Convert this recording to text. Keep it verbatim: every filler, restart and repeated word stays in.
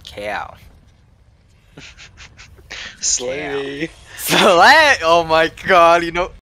Cow. Slay. Slay! Oh my god, you know.